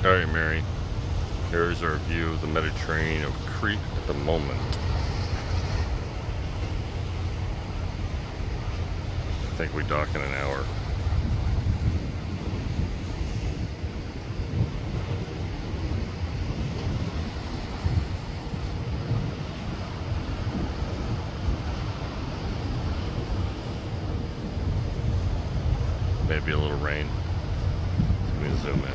Alright, Mary. Here's our view of the Mediterranean of Crete at the moment. I think we dock in an hour. Maybe a little rain. Let me zoom in.